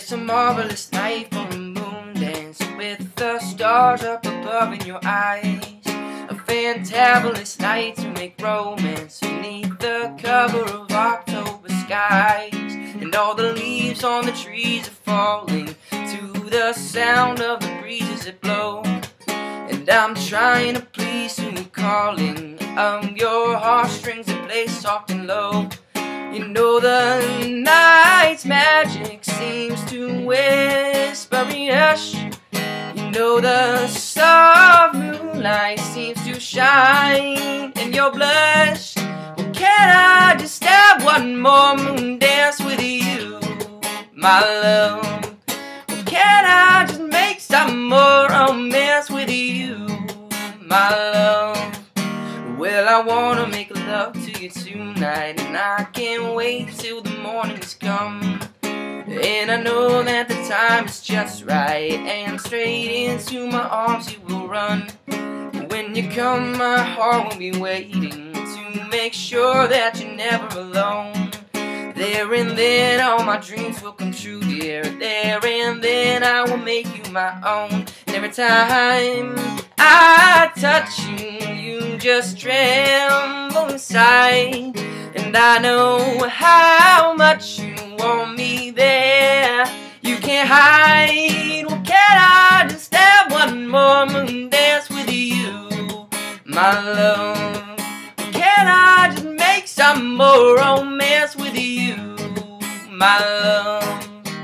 It's a marvelous night for a moon dance, with the stars up above in your eyes. A fantabulous night to make romance beneath the cover of October skies. And all the leaves on the trees are falling to the sound of the breezes that blow. And I'm trying to please you, calling your heartstrings that play soft and low. You know the night's magic seems to whisper in hush. You know the soft moonlight seems to shine in your blush. Well, can I just have one more moon dance with you, my love? Well, can I just make some more romance with you, my love? Well, I wanna make love to you tonight, and I can't wait till the morning's come. And I know that the time is just right, and straight into my arms you will run. When you come, my heart will be waiting to make sure that you're never alone. There and then all my dreams will come true, dear. There and then I will make you my own. And every time I touch you, you just tremble inside. And I know how much you want me there. You can't hide. Well, can I just have one more moon dance with you, my love? Can I just make some more romance with you, my love?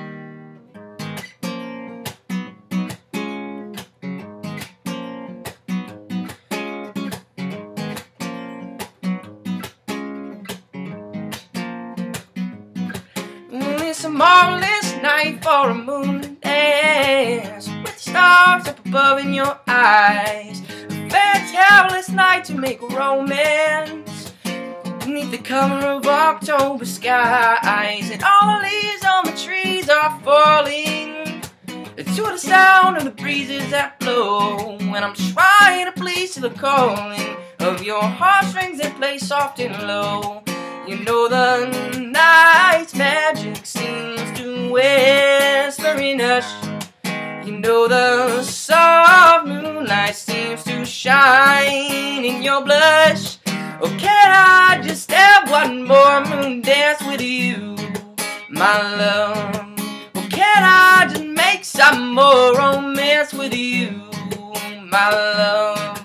It's a marvelous night for a moon dance, with the stars up above in your eyes. A fantabulous night to make romance beneath the cover of October skies. And all the leaves on the trees are falling to the sound of the breezes that blow. When I'm trying to please to the calling of your heartstrings that play soft and low. You know the night's magic seems to whisper in hush. You know the soft moonlight seems to shine in your blush. Or can I just have one more moon dance with you, my love? Or can I just make some more romance with you, my love?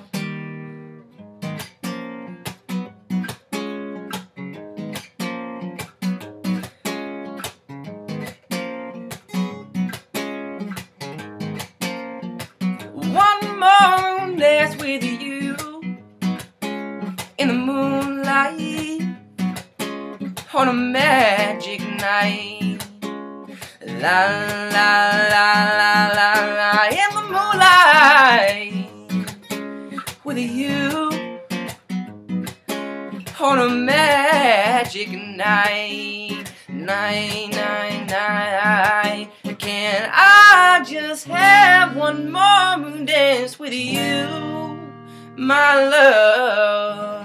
One more moon dance with you in the moonlight on a magic night. La la la la la la, in the moonlight with you on a magic night. Night, night, night. Can I just have one more moon dance with you, my love?